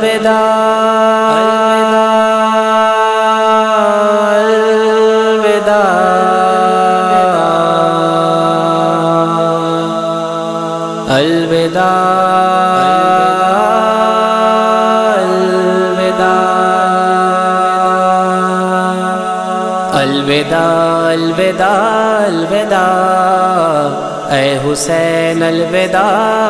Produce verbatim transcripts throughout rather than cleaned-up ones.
الوداع الوداع الوداع اے حسین الوداع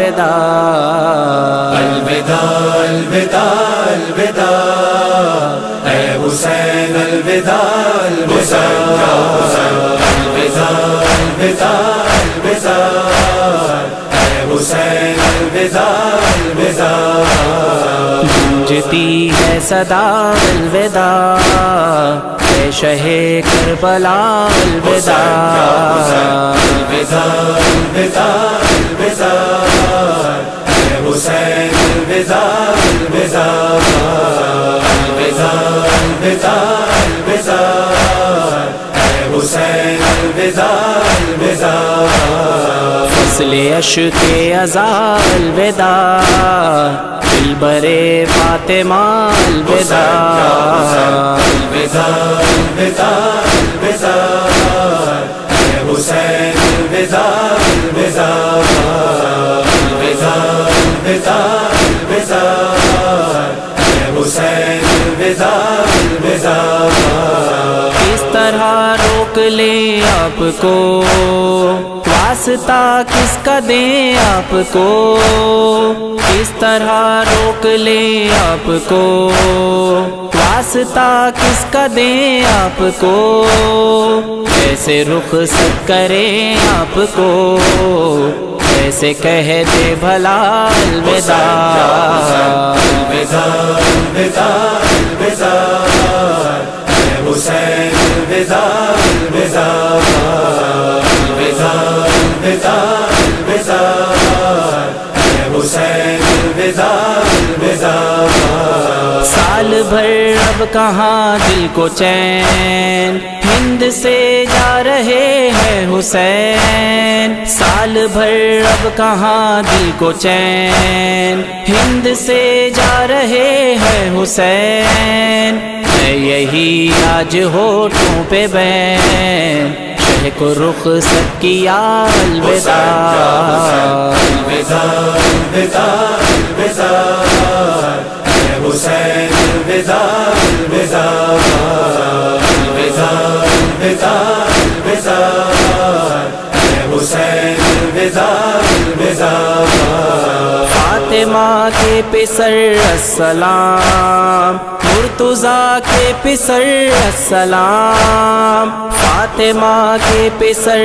الوداع الوداع الوداع الوداع اے حسین الوداع الوداع الوداع الوداع الوداع اے حسین الوداع الوداع گونجتی ہے صدا الوداع اے شہ کربلا الوداع الوداع الوداع الوداع اے حسین الوداع الوداع الوداع الوداع الوداع اے حسین الوداع الوداع فصل عشق ازاں الوداع دلبر فاطمہ الوداع الوداع الوداع الوداع اے حسین الوداع الوداع الوداع الوداع الوداع اے حسین الوداع الوداع کس طرح روک لیں آپ کو واسطہ کس کا دیں آپ کو کس طرح روک لیں آپ کو واسطہ کس کا دیں آپ کو کیسے رخصت کریں آپ کو کیسے کہہ دے بھلا الوداع الوداع الوداع الوداع اے حسین الوداع الوداع الوداع الوداع الوداع اے حسین الوداع الوداع سال بھر اب کہاں دل کو چین ہند سے جا رہے ہیں حسین سال بھر اب کہاں دل کو چین ہند سے جا رہے ہیں حسین ہے یہی آج ہوٹھوں پہ بین شہ کو رخصت کیا الوداع الوداع الوداع الوداع اے حسین الوداع الوداع الوداع الوداع الوداع اے حسین الوداع الوداع فاطمہ کے پسر السلام مرتضیٰ کے پسر السلام فاطمہ کے پسر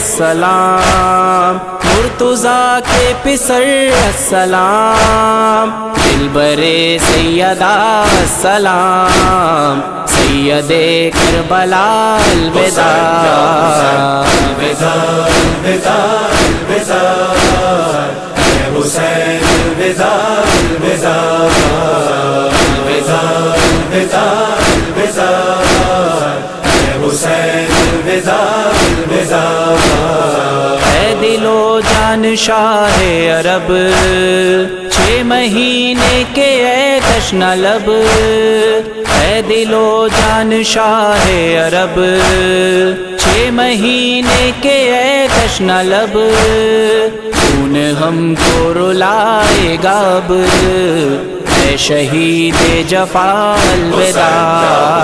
السلام مرتضیٰ کے پسر السلام دلبر سیدہ السلام سید کربلا الوداع الوداع الوداع الوداع اے حسین الوداع الوداع الوداع الوداع الوداع اے حسین الوداع الوداع اے دل و جان شاہ عرب چھ مہینے کے اے تشنہ لب اے دل و جان شاہ عرب چھ مہینے کے اے تشنہ لب خون ہم کو رلائے گا اب اے شہید جفا الوداع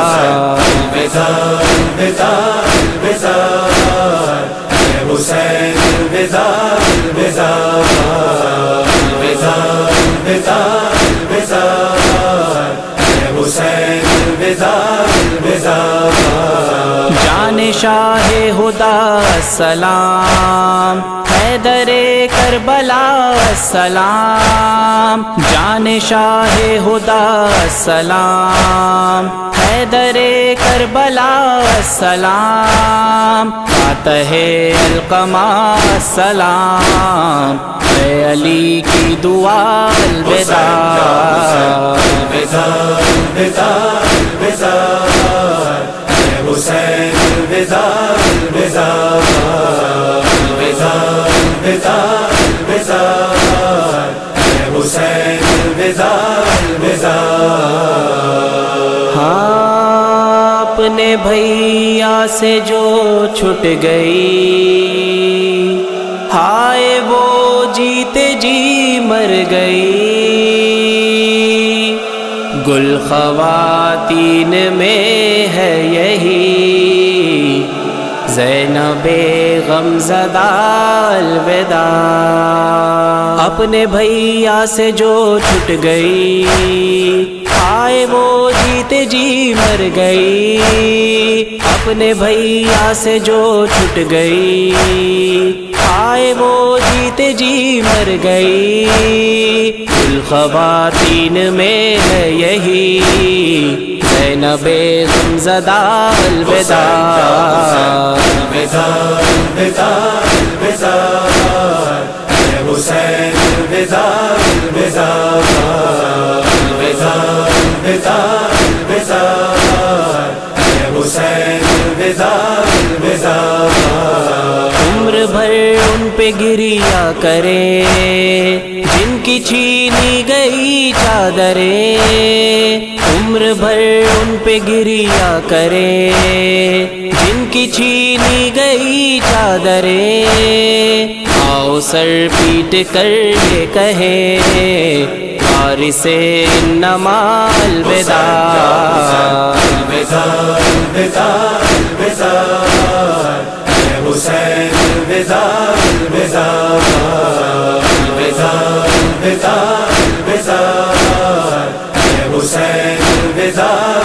الوداع الوداع الوداع اے حسین الوداع الوداع الوداع الوداع الوداع اے حسین الوداع الوداع جان شاہ خدا السلام حیدر کربلا السلام جان شاہ خدا السلام حیدر کربلا السلام فاتح القمہ السلام اے علی کی دعا الوداع الوداع الوداع الوداع اے حسین الوداع الوداع الوداع الوداع الوداع اے حسین الوداع الوداع بھیا سے جو چھٹ گئی، ہائے وہ جیتے جی مر گئی۔ گل خواتین میں ہے یہی، زینب غمزدہ الوداع۔ اپنے بھیا سے جو چھٹ گئی، ہائے وہ جیتے جی مر گئی۔ اپنے بھیا سے جو چھٹ گئی، ہائے وہ جیتے جی مر گئی۔ گل خواتین میں ہے یہی، زینب غمزدہ الوداع۔ الوداع الوداع الوداع، اے حسین الوداع الوداع، الوداع الوداع الوداع، اے حسین الوداع الوداع۔ عمر بھر ان پہ گریا کرے جن کی چھینی گئی چادریں، عمر بھر ان پہ گریا کرے جن کی چھینی گئی چادریں۔ آؤ سر پیٹ کر یہ کہے وارث انما الوداع۔ الوداع الوداع الوداع، اے حسین الوداع الوداع، الوداع الوداع الوداع، اے حسین الوداع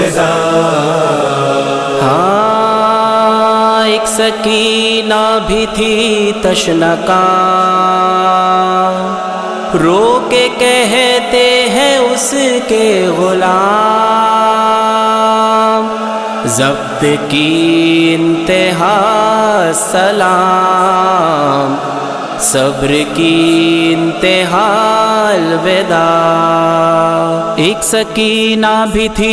الوداع۔ ہاں ایک سکینہ بھی تھی تشنکاں، رو کے کہتے ہیں اس کے غلام، ضبط کی انتہا سلام، صبر کی انتہا الوداع۔ ایک سکینہ بھی تھی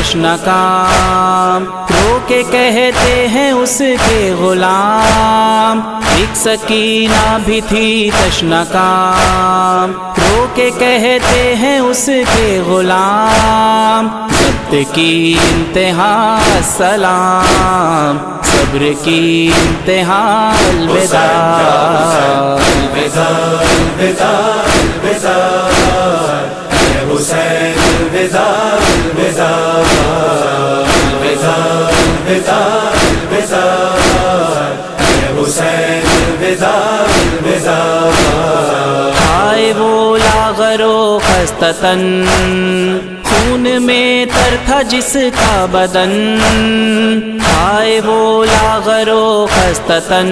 تشنکاں، رو کے کہتے ہیں اس کے غلام، ایک سکینہ بھی تھی تشنکاں، رو کے کہتے ہیں اس کے غلام، ضبط کی انتہا سلام، صبر کی انتہا الوداع۔ الوداع الوداع الوداع، اے حسین الوداع الوداع، الوداع الوداع الوداع، اے حسین الوداع الوداع۔ ہائے وہ لاغر و خستہ تن، خون میں تر تھا جس کا بدن، ہائے وہ لاغر و خستہ تن،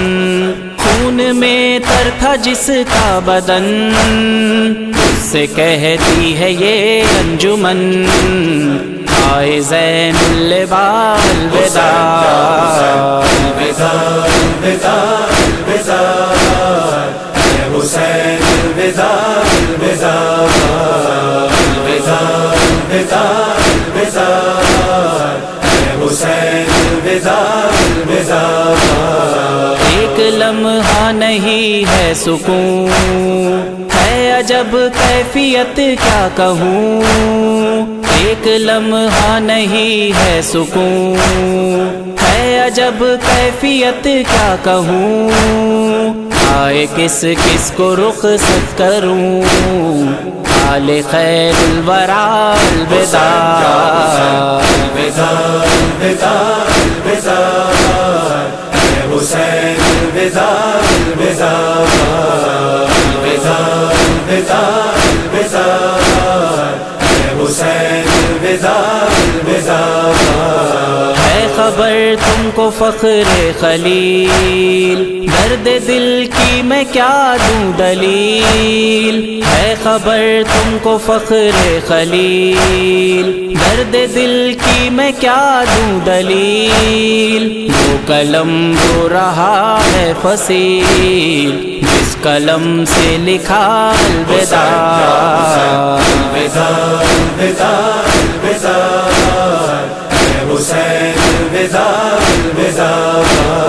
خون میں تر تھا جس کا بدن، اس سے کہتی ہے یہ انجمن ہائے زین اللواء الوداع۔ الوداع الوداع الوداع، اے حسین الوداع الوداع، الوداع الوداع الوداع، اے حسین الوداع الوداع۔ ایک لمحہ نہیں ہے سکون، ہے عجب کیفیت کیا کہوں، ایک لمحہ نہیں ہے سکون، ہے عجب کیفیت کیا کہوں، آئے کس کس کو رخصت کروں، حال خیر الورا الوداع۔ الوداع الوداع الوداع، اے حسین الوداع الوداع، الوداع الوداع الوداع، اے حسین الوداع الوداع۔ ہے خبر تم کو فخر خلیل، درد دل کی میں کیا دوں دلیل، ہے خبر تم کو فخر خلیل، درد دل کی میں کیا دوں دلیل، وہ قلم رو رہا ہے فصیل، جس قلم سے لکھا الوداع۔ الوداع الوداع الوداع، اے حسین الوداع الوداع،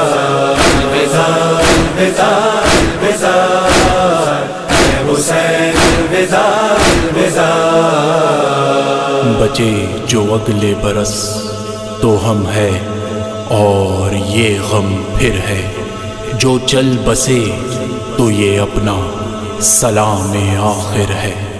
الوداع الوداع الوداع، اے حسین الوداع الوداع۔ بچے جو اگلے برس تو ہم ہے اور یہ غم پھر ہے، جو چل بسے تو یہ اپنا سلام آخر ہے۔